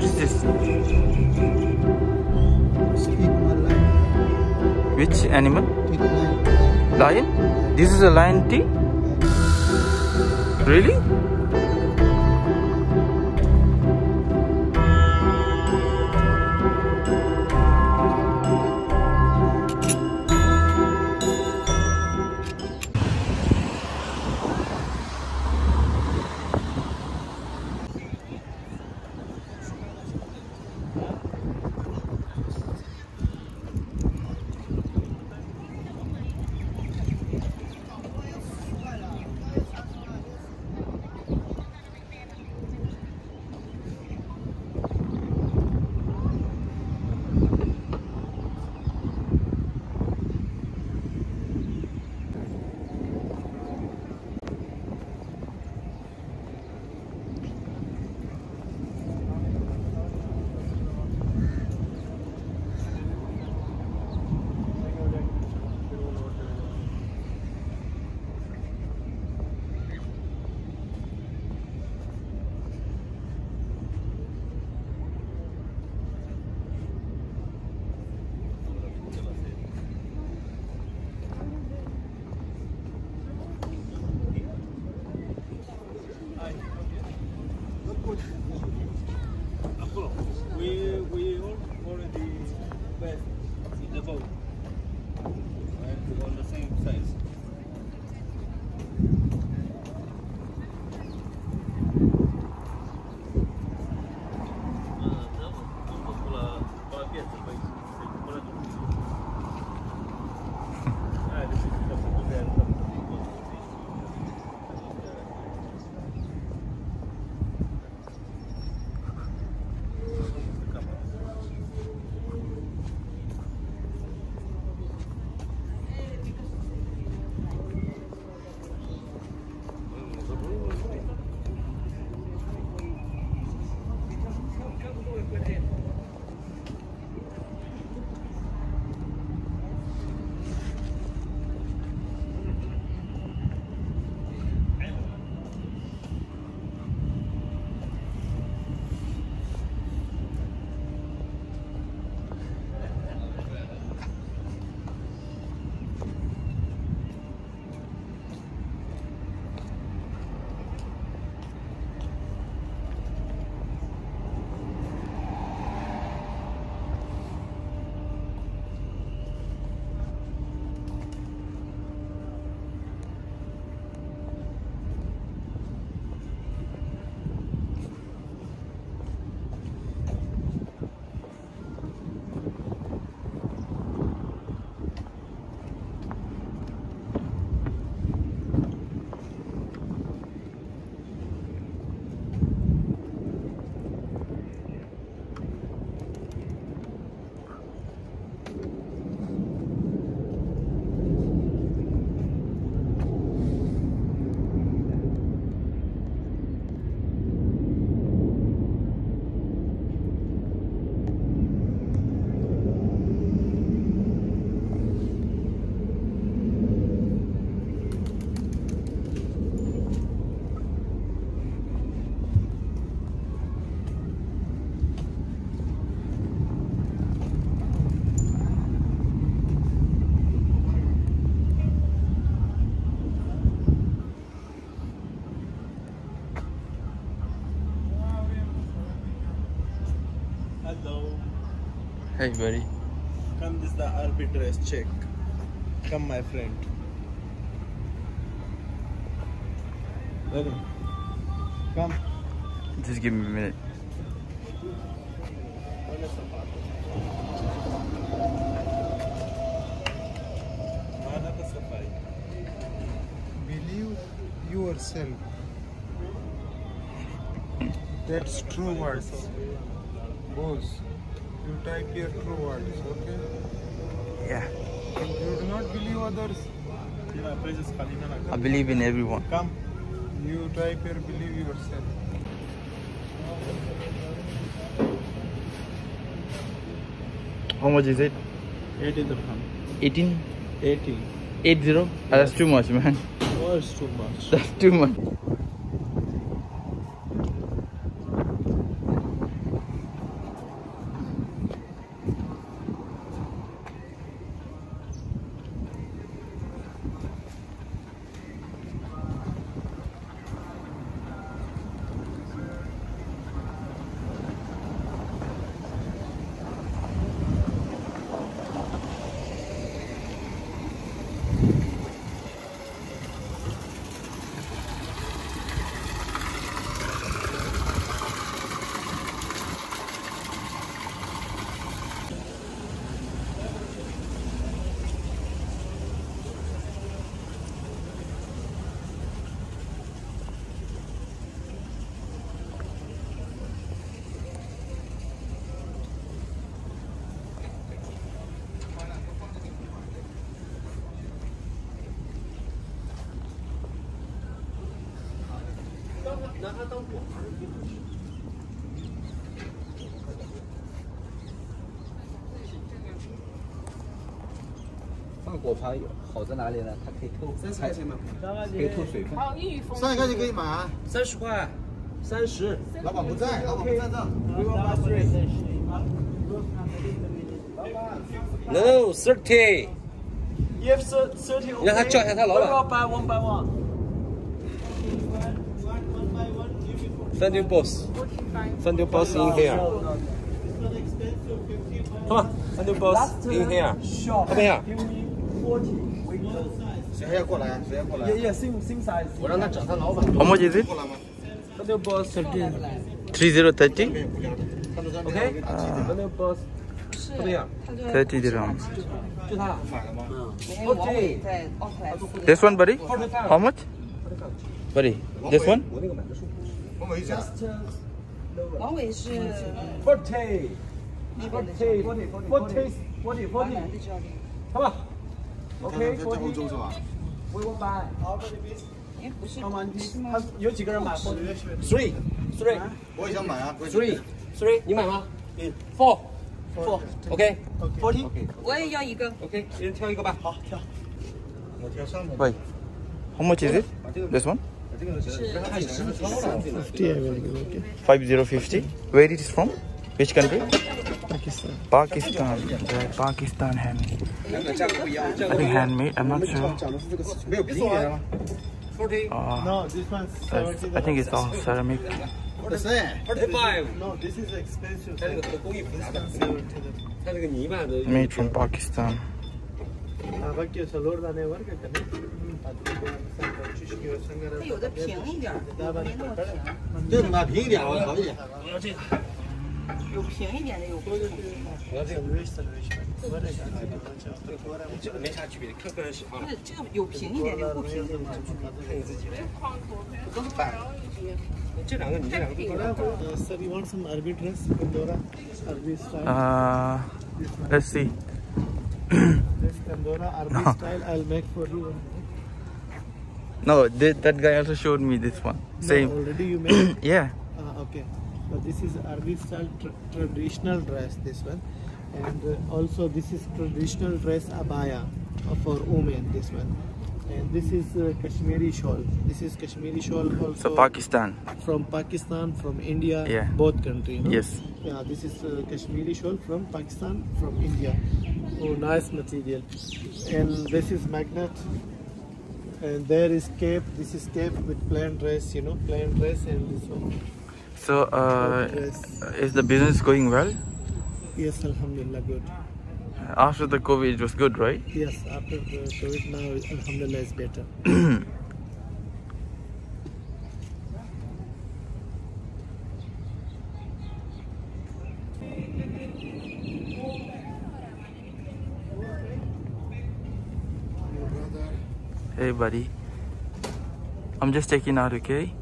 What is this? Which animal? Lion? This is a lion tea? Really? We already went in the boat and on the same size. Hello. Hey buddy. Come, this is the arbitrage check. Come, my friend. Ready? Come. Just give me a minute. Believe yourself. That's true words. Boss, you type your true words, okay? Yeah. You do not believe others. I believe in everyone. Come, you type your believe yourself. How much is it? 80 dirham. 18? 80. 80? Oh, that's too much, man. Oh, it's too much. That's too much. 放果盘好在哪里呢？它可以透，可以透水分。 上一个就可以买啊。 30块，30。 老板不在，老板不在这。 No 30。 You have 30. 你让他叫一下他老板。 One by one. Fondue boss. Fondue boss in here. Come on, fondue boss in here. Come here. Give me 40. 谁还要过来啊？谁要过来 Yeah, same size. 我让他找他老板。 How much is it? 过来吗？ Fondue boss 30. 3030? Okay? Fondue boss. Come here. 30 dirhams. 就他。 买了吗？ 40。 This one, buddy? How much? Buddy, this one? 我那个买的数。 我没讲。 王伟是 40. 那边的 40. Come on. Okay, 在欧洲是吧？ we will buy. 哎，不是 How many? 他有几个人买 Three. 我也想买啊。 Three. 你买吗？Four. OK. 40? OK. 我也要一个。 OK. 一人挑一个吧。好，挑。 我挑上面。 Wait. How much is it? This one? 这个看实体超了。 5050. Where it is from? Which country? Pakistan. Yeah, Pakistan handmade. 两个价格不一样。 I think handmade. I'm not sure. 讲的是这个没有平原吗？ 40. No, this one's I think it's all ceramic. 45. No, this is expensive. 它这个工艺复杂的，它这个泥巴的。 Made from Pakistan. Bakıyor salorda ne var ki? 它有的平一点，没那么平。 这买平一点，我好一点。 有平一点的，有不平。 我要这个。这个没啥区别，看个人喜好了。 不是这个有平一点的，有不平的。 看你自己。都是板。这两个你这两个都多少？ Sir, you want some Arabic dress? Pandora, Arabic style. Let's see. This Pandora Arabic style, I'll make for you. No, that guy also showed me this one. Same. No, already you made. Yeah. Okay. But this is Arabic style traditional dress. This one, and also this is traditional dress abaya for women. This one. And this is Kashmiri shawl. This is Kashmiri shawl also. So Pakistan. From Pakistan, from India, Yeah. both countries. No? Yes. Yeah, this is Kashmiri shawl from Pakistan, from India. Oh, nice material. And this is magnet. And there is cape. This is cape with plain dress. You know, plain dress, and this one. So, Dress. is the business going well? Yes, Alhamdulillah, good. After the COVID, it was good, right? Yes, after the COVID now, Alhamdulillah is better. Hey, buddy. I'm just checking out, okay?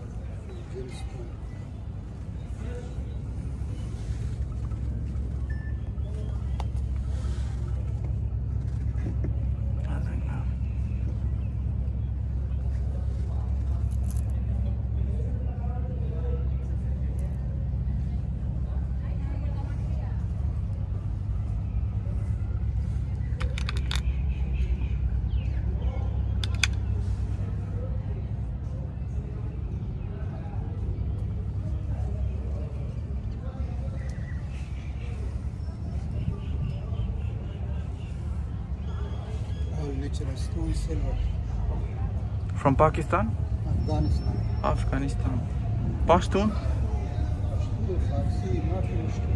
Natural stone silver. From Pakistan? Afghanistan. Afghanistan. Pashtun? Farsi, not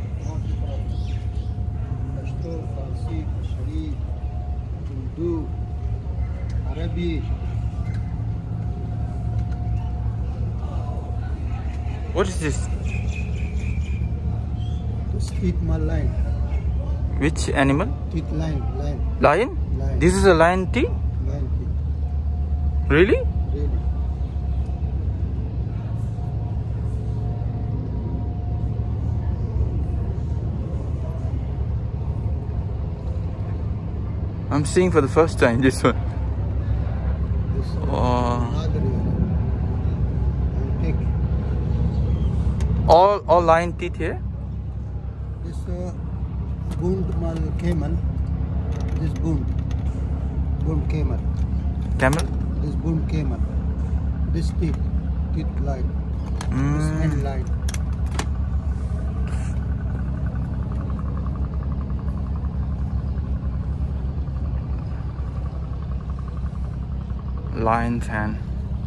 Pashto, Farsi, Kashmiri, Urdu, Arabic. What is this? Just eat my line. Which animal? Eat line. Lion? Lion. This is a lion tea? Line. Really? Really. I'm seeing for the first time this one. This Oh. another antique. all lion teeth here. This bund mal camel. This bund camel. Camel. This bund camel. This teeth line. This end line. Lion's hand.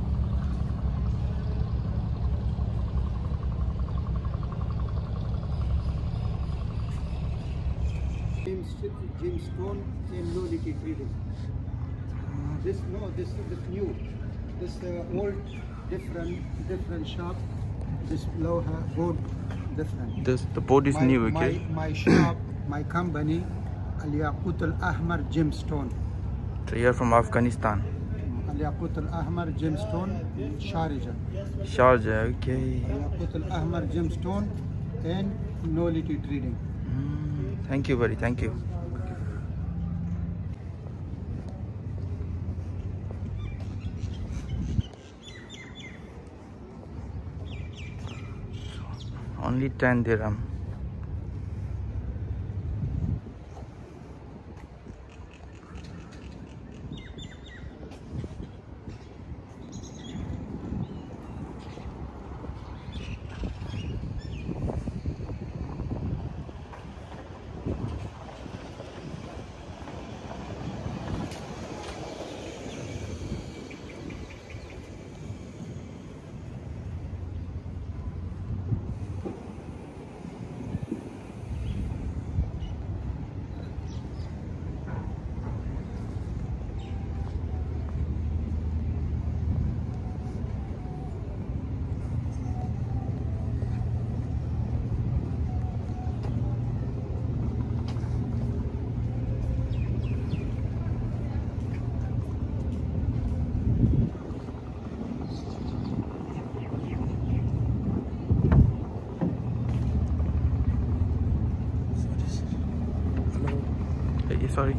Gemstone and no liquid reading. This new. This old different shop. This low board different. The board is new, okay? My shop, my company, Al Yaqut Al Ahmar Gemstone. So you're from Afghanistan. Al Yaqut Al Ahmar Gemstone, Sharjah. Sharjah, okay. Al Yaqut Al Ahmar Gemstone and no liquid reading. Thank you, buddy. Thank you. Only 10 dirham. Sorry.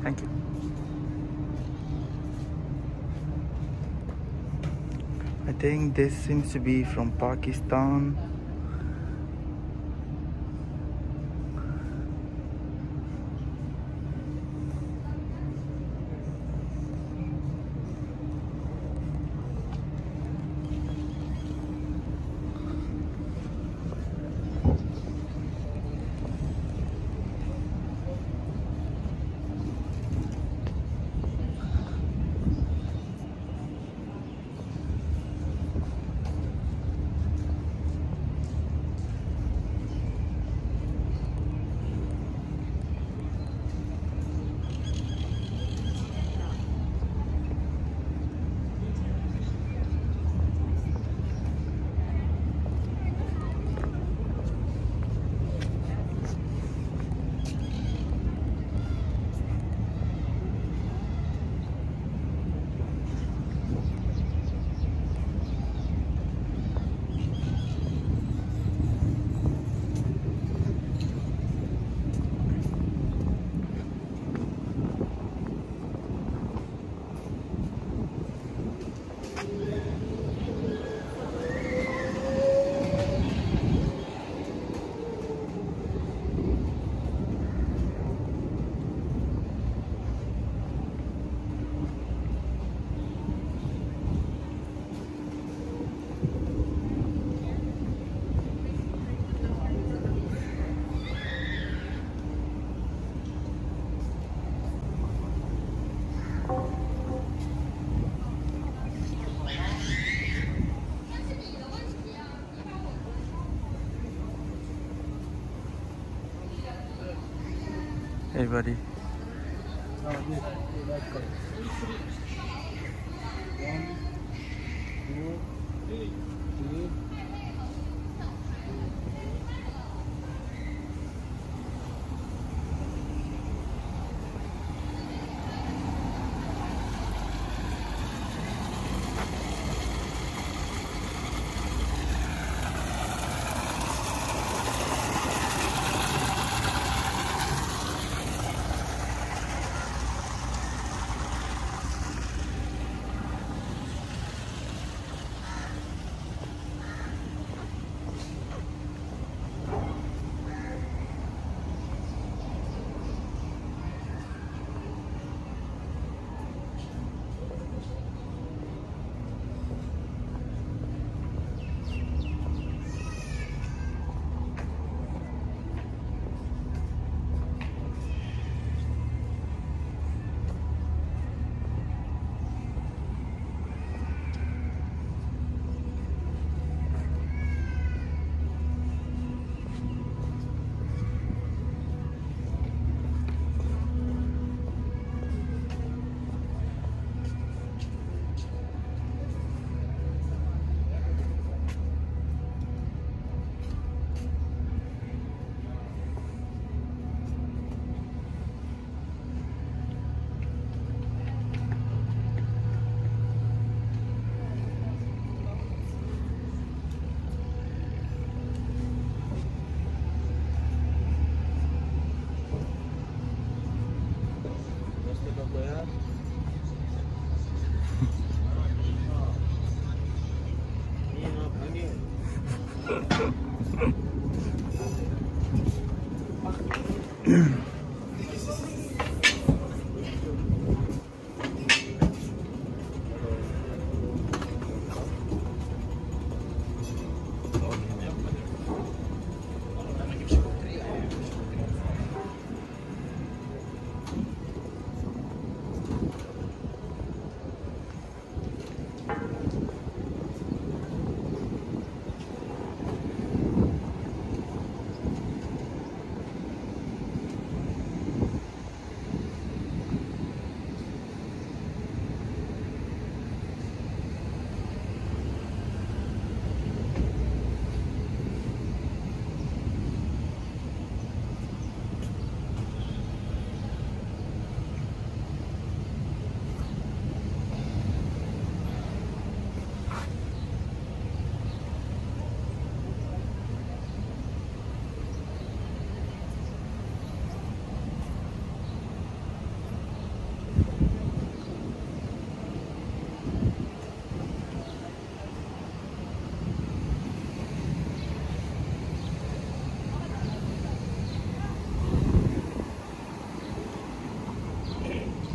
Thank you. I think this seems to be from Pakistan. Hey buddy.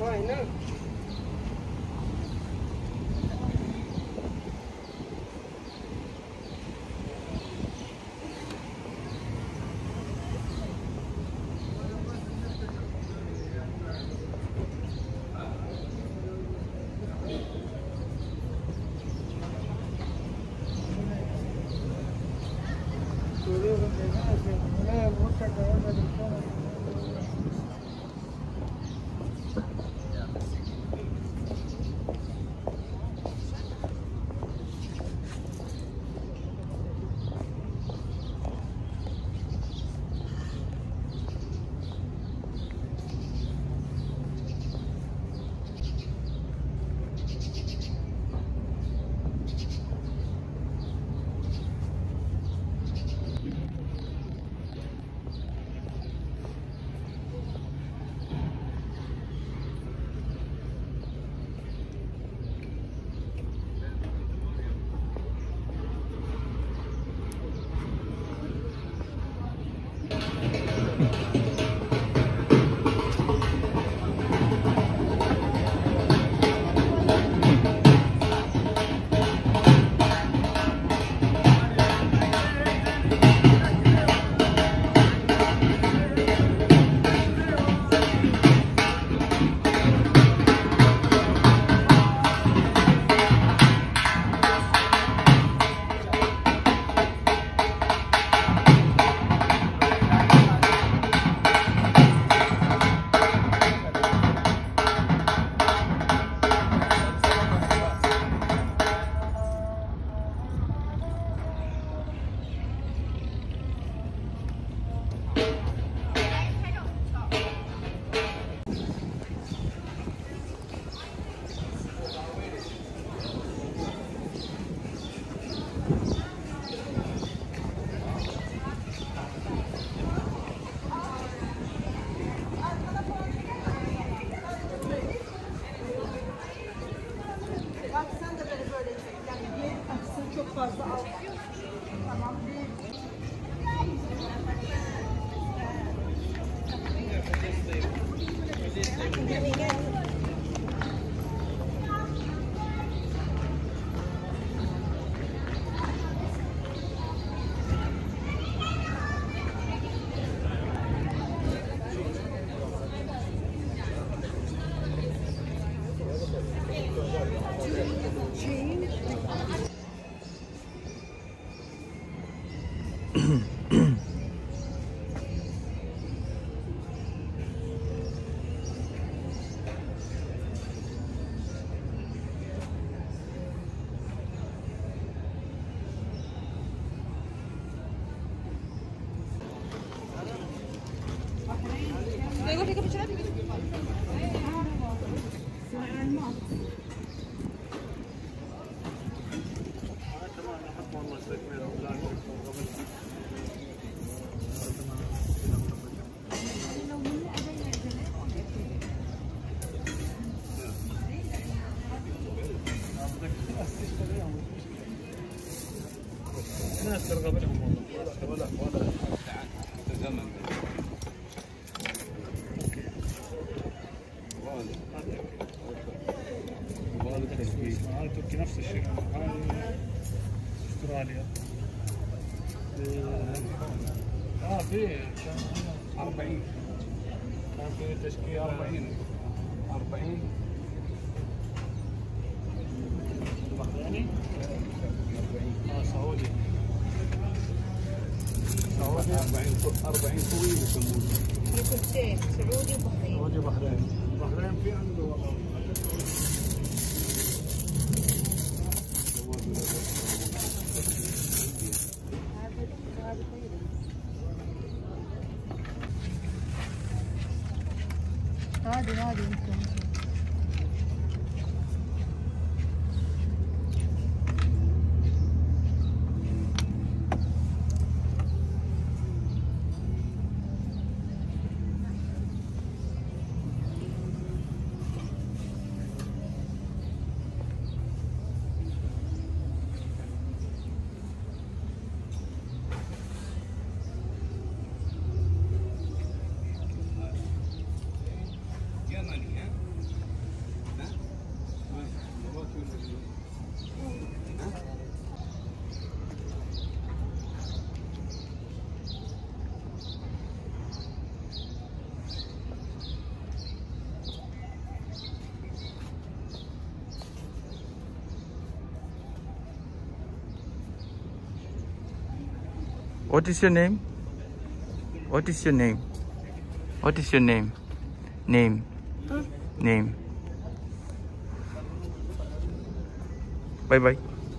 تركي نفس الشيء. هاي استراليا. في كان 40 كان في تشكيل 40 بحريني. سعودي 40 طويل يسمونه. في كلتين سعودي وبحريني. سعودي وبحريني. البحرين في عنده والله. هذه يمكن What is your name? What is your name? What is your name? Name. Huh? Name. Bye bye.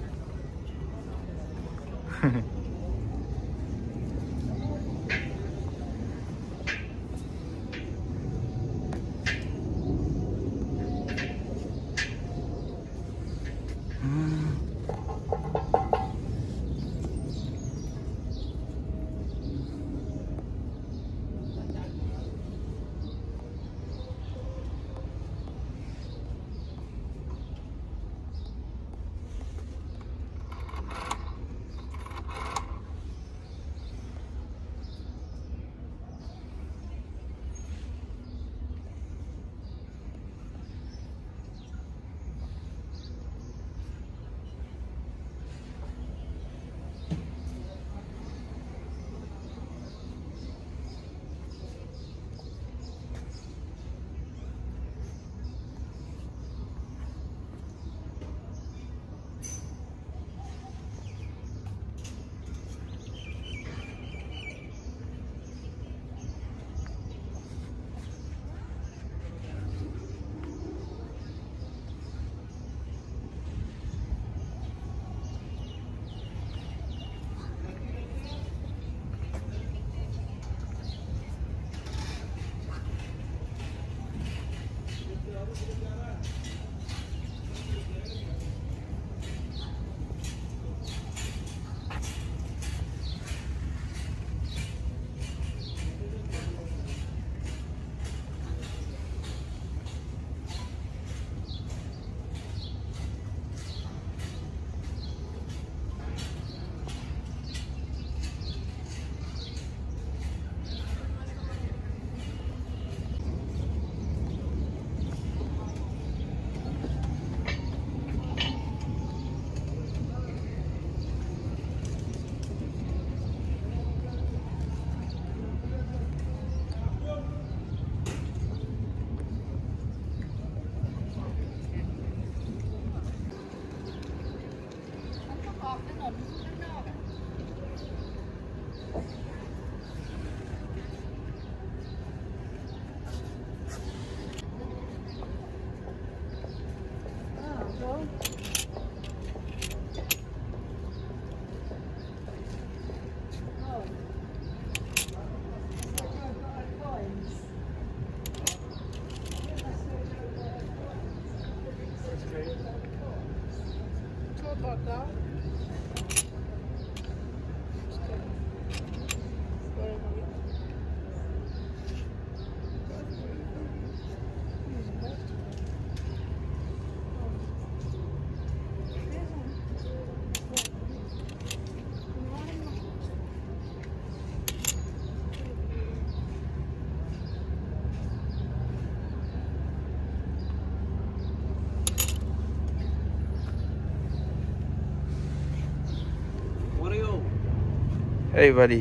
Hey buddy.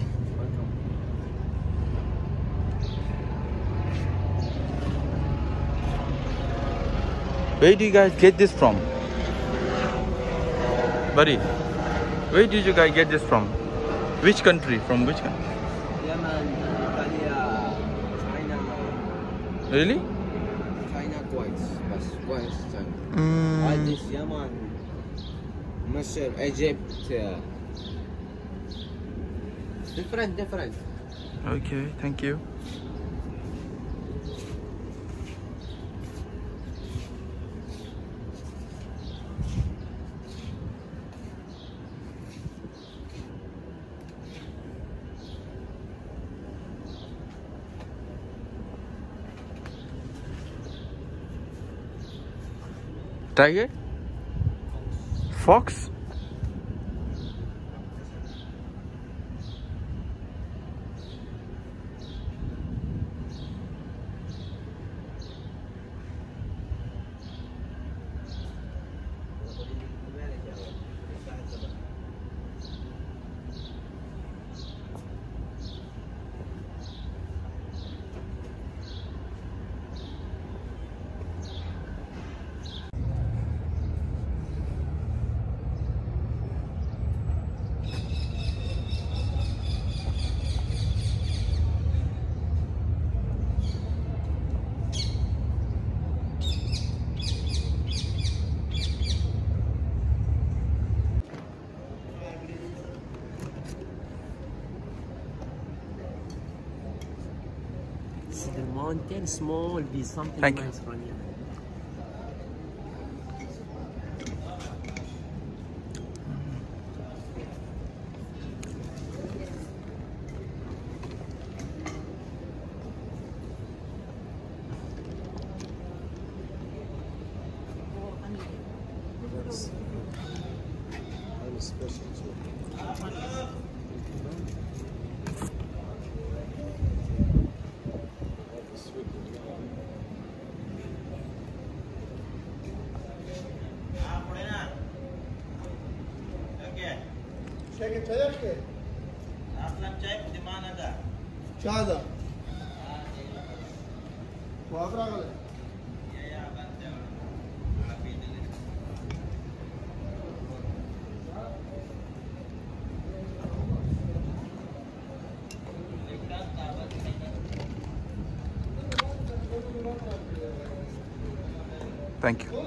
Where do you guys get this from? Buddy, where did you guys get this from? Which country? From which country? Yemen, Italy, China. Really? China twice, but once China. Mm. All this Yemen, Misr, Egypt. Different. Okay, thank you. Tiger? Fox? mountain, small be something Thank you. nice from here. Thank you.